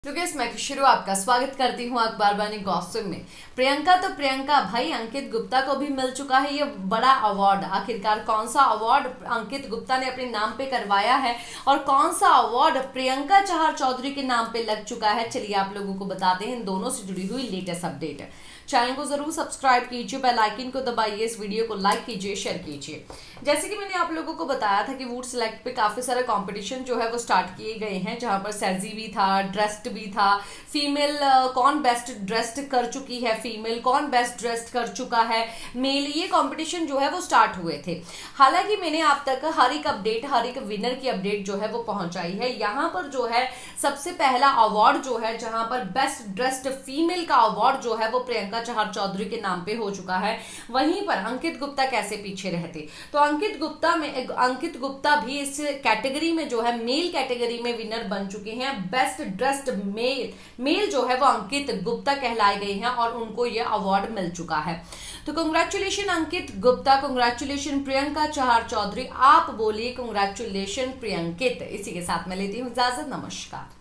तो गाइस मैं शुरू आपका स्वागत करती हूँ अखबार बानी गॉसिप में। प्रियंका भाई अंकित गुप्ता को भी मिल चुका है ये बड़ा अवार्ड। आखिरकार कौन सा अवार्ड अंकित गुप्ता ने अपने नाम पे करवाया है और कौन सा अवार्ड प्रियंका चहर चौधरी के नाम पे लग चुका है, चलिए आप लोगों को बताते हैं इन दोनों से जुड़ी हुई लेटेस्ट अपडेट। चैनल को जरूर सब्सक्राइब कीजिए, बेल आइकन को दबाइए, इस वीडियो को लाइक कीजिए, शेयर कीजिए। जैसे कि मैंने आप लोगों को बताया था कि वुड सेलेक्ट पे काफी सारे कंपटीशन जो है वो स्टार्ट किए गए हैं, जहां पर सेजी भी था, ड्रेस्ड भी था, फीमेल कौन बेस्ट ड्रेस्ड कर चुकी है, फीमेल कौन बेस्ट ड्रेस्ड कर चुका है, मेल, ये कंपटीशन जो है वो स्टार्ट हुए थे। हालांकि मैंने आप तक हर एक अपडेट, हर एक विनर की अपडेट जो है वो पहुंचाई है। यहाँ पर जो है सबसे पहला अवार्ड जो है, जहां पर बेस्ट ड्रेस्ड फीमेल का अवार्ड जो है वो प्रियंका चहर चौधरी के नाम पे हो चुका है। वहीं पर अंकित गुप्ता कैसे पीछे रहते, तो अंकित गुप्ता भी इस कैटेगरी में जो है मेल कैटेगरी में विनर बन चुके हैं। बेस्ट ड्रेस्ड मेल जो है वो अंकित गुप्ता कहलाए गए हैं और उनको यह अवार्ड मिल चुका है। तो कंग्रेचुलेशन अंकित गुप्ता, कंग्रेचुलेशन प्रियंका चहर चौधरी। आप बोलिए कंग्रेचुलेशन प्रियंकित। इसी के साथ मैं लेती हूँ इजाजत, नमस्कार।